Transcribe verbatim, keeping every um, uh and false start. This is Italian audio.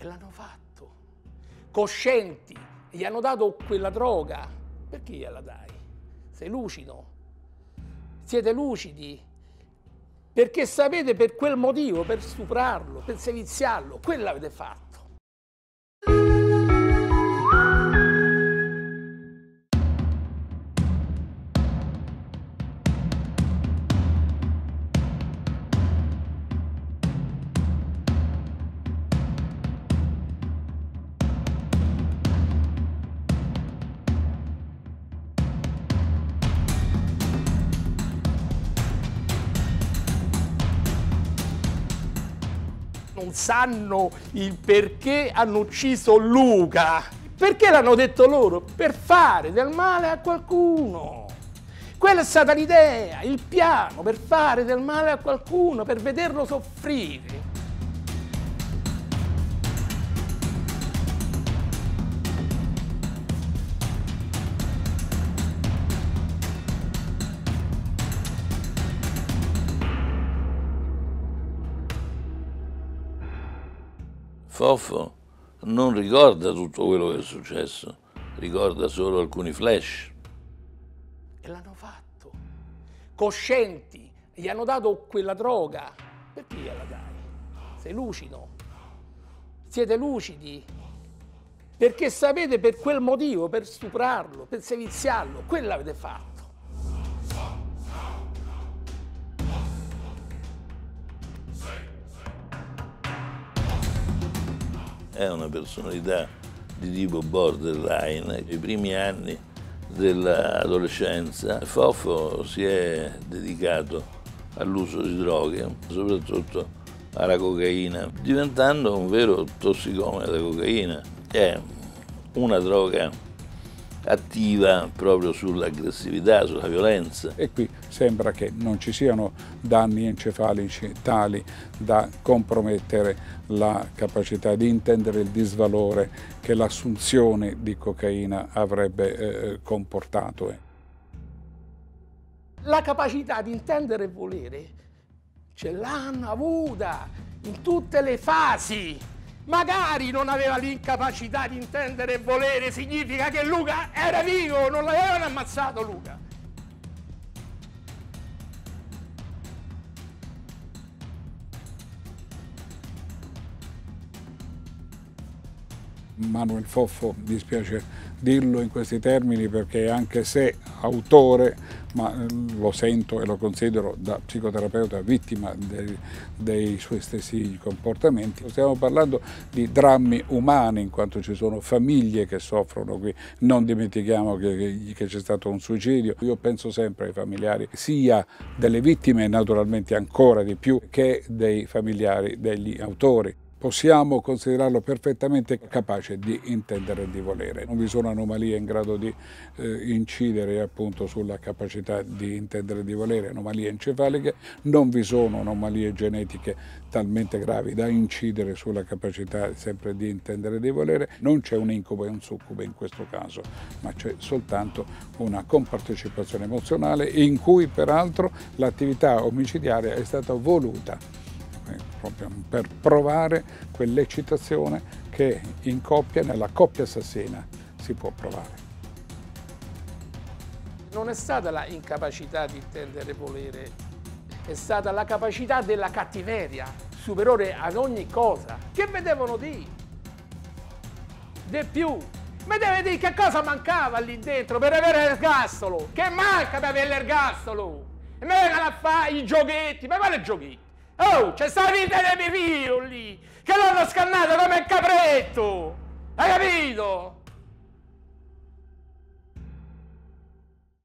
l'hanno fatto. Coscienti, gli hanno dato quella droga. Perché gliela dai? Sei lucido? Siete lucidi? Perché sapete per quel motivo, per stuprarlo, per seviziarlo, quello avete fatto. Non sanno il perché hanno ucciso Luca. Perché l'hanno detto loro? Per fare del male a qualcuno. Quella è stata l'idea, il piano, per fare del male a qualcuno, per vederlo soffrire. Foffo non ricorda tutto quello che è successo, ricorda solo alcuni flash. E l'hanno fatto. Coscienti, gli hanno dato quella droga. Perché gliela dai? Sei lucido? Siete lucidi? Perché sapete per quel motivo, per stuprarlo, per seviziarlo, quello avete fatto. È una personalità di tipo borderline. I primi anni dell'adolescenza Foffo si è dedicato all'uso di droghe, soprattutto alla cocaina, diventando un vero tossicomane da cocaina. È una droga attiva proprio sull'aggressività, sulla violenza. E qui sembra che non ci siano danni encefalici tali da compromettere la capacità di intendere il disvalore che l'assunzione di cocaina avrebbe eh, comportato. La capacità di intendere e volere ce l'hanno avuta in tutte le fasi. Magari non aveva l'incapacità di intendere e volere, significa che Luca era vivo, non l'avevano ammazzato Luca. Manuel Foffo, dispiace dirlo in questi termini perché anche se autore, ma lo sento e lo considero da psicoterapeuta vittima dei, dei suoi stessi comportamenti. Stiamo parlando di drammi umani in quanto ci sono famiglie che soffrono qui, non dimentichiamo che, che c'è stato un suicidio. Io penso sempre ai familiari sia delle vittime e naturalmente ancora di più che dei familiari degli autori. Possiamo considerarlo perfettamente capace di intendere e di volere. Non vi sono anomalie in grado di eh, incidere appunto sulla capacità di intendere e di volere, anomalie encefaliche, non vi sono anomalie genetiche talmente gravi da incidere sulla capacità sempre di intendere e di volere, non c'è un incubo e un succube in questo caso, ma c'è soltanto una compartecipazione emozionale in cui peraltro l'attività omicidiaria è stata voluta proprio per provare quell'eccitazione che in coppia, nella coppia assassina, si può provare. Non è stata la incapacità di intendere e volere, è stata la capacità della cattiveria, superiore ad ogni cosa. Che mi devono dire? Di più. Mi deve dire che cosa mancava lì dentro per avere l'ergastolo? Che manca per avere l'ergastolo? E mi vengono a fare i giochetti, ma quali giochetti? Oh, c'è sta vita dei miei figli lì, che l'hanno scannato come il capretto, hai capito?